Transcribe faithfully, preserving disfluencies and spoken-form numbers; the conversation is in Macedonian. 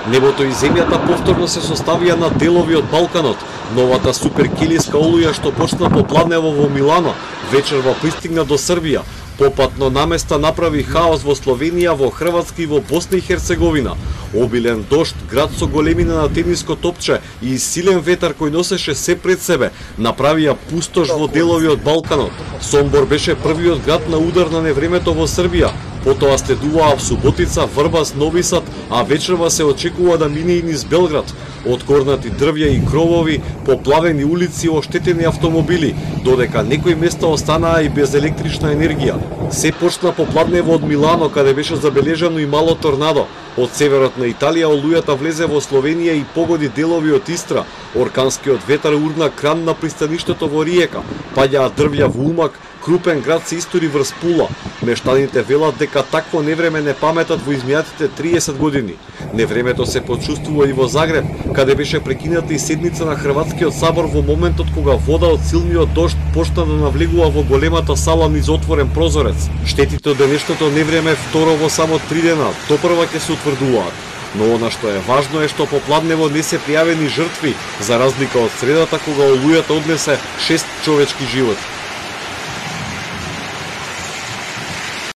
Небото и земјата повторно се составија на делови од Балканот. Новата суперкилиска олуја што почна попладнево во Милано, вечерва пристигна до Србија. Попатно наместа направи хаос во Словенија, во Хрватска и во Босна и Херцеговина. Обилен дожд, град со големина на тениско топче и силен ветар кој носеше се пред себе, направија пустош во делови од Балканот. Сомбор беше првиот град на удар на невремето во Србија. Потоа следуваа Суботица, Врбас, Нови Сад, а вечерва се очекува да мине и низ Белград. Откорнати дрвја и кровови, поплавени улици, оштетени автомобили, додека некои места останаа и без електрична енергија. Се почна попладнево од Милано, каде беше забележано и мало торнадо. Од северот на Италија олујата влезе во Словенија и погоди делови од Истра. Орканскиот ветар урна кран на пристаништето во Риека. Паѓаа дрвја во Умак, крупен град се истори врз Пула. Мештаните велат дека такво невреме не паметат во изминатите триесет години. Невремето се почувствува и во Загреб, каде беше прекината и седница на Хрватскиот сабор во моментот кога вода од силниот дожд почна да навлегува во големата сала низ отворен прозорец. Штетите од денешното невреме второ во само три дена, допрва ќе се утврдуваат. Но она што е важно е што попладнево не се пријавени жртви, за разлика од средата кога олујата однесе шест човечки животи.